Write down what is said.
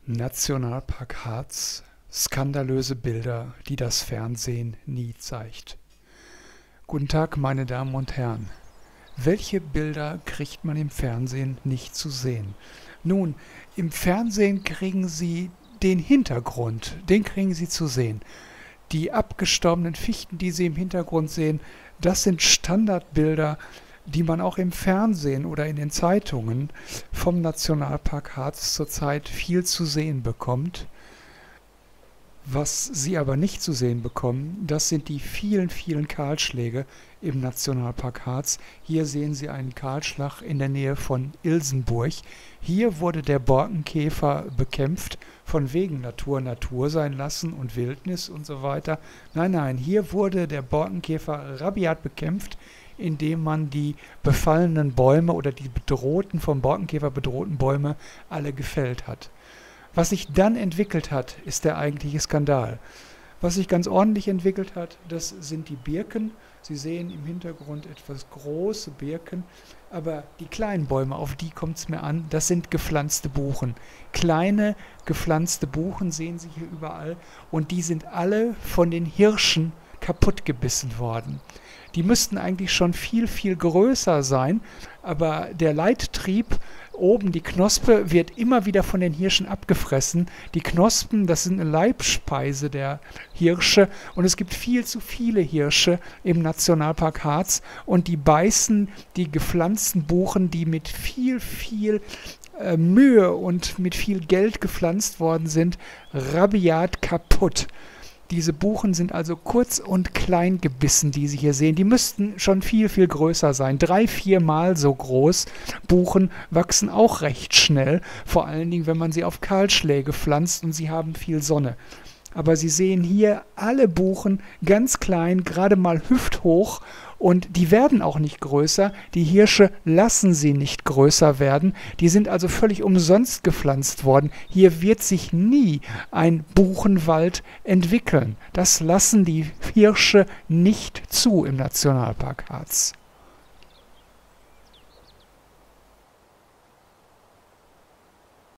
Nationalpark Harz, skandalöse Bilder, die das Fernsehen nie zeigt. Guten Tag, meine Damen und Herren. Welche Bilder kriegt man im Fernsehen nicht zu sehen? Nun, im Fernsehen kriegen Sie den Hintergrund, den kriegen Sie zu sehen. Die abgestorbenen Fichten, die Sie im Hintergrund sehen, das sind Standardbilder, die man auch im Fernsehen oder in den Zeitungen vom Nationalpark Harz zurzeit viel zu sehen bekommt. Was Sie aber nicht zu sehen bekommen, das sind die vielen, vielen Kahlschläge im Nationalpark Harz. Hier sehen Sie einen Kahlschlag in der Nähe von Ilsenburg. Hier wurde der Borkenkäfer bekämpft, von wegen Natur Natur sein lassen und Wildnis und so weiter. Nein, nein, hier wurde der Borkenkäfer rabiat bekämpft, indem man die befallenen Bäume oder die bedrohten, vom Borkenkäfer bedrohten Bäume alle gefällt hat. Was sich dann entwickelt hat, ist der eigentliche Skandal. Was sich ganz ordentlich entwickelt hat, das sind die Birken. Sie sehen im Hintergrund etwas große Birken, aber die kleinen Bäume, auf die kommt es mir an, das sind gepflanzte Buchen. Kleine gepflanzte Buchen sehen Sie hier überall und die sind alle von den Hirschen kaputt gebissen worden. Die müssten eigentlich schon viel, viel größer sein, aber der Leittrieb, oben die Knospe, wird immer wieder von den Hirschen abgefressen. Die Knospen, das sind eine Leibspeise der Hirsche und es gibt viel zu viele Hirsche im Nationalpark Harz und die beißen die gepflanzten Buchen, die mit viel, viel Mühe und mit viel Geld gepflanzt worden sind, rabiat kaputt. Diese Buchen sind also kurz und klein gebissen, die Sie hier sehen. Die müssten schon viel, viel größer sein. 3-4 Mal so groß. Buchen wachsen auch recht schnell, vor allen Dingen, wenn man sie auf Kahlschläge pflanzt und sie haben viel Sonne. Aber Sie sehen hier alle Buchen ganz klein, gerade mal hüfthoch und die werden auch nicht größer. Die Hirsche lassen sie nicht größer werden. Die sind also völlig umsonst gepflanzt worden. Hier wird sich nie ein Buchenwald entwickeln. Das lassen die Hirsche nicht zu im Nationalpark Harz.